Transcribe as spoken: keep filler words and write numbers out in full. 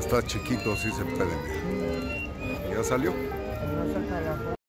está chiquito, sí se puede, mira. ¿Ya salió? No saca la foto.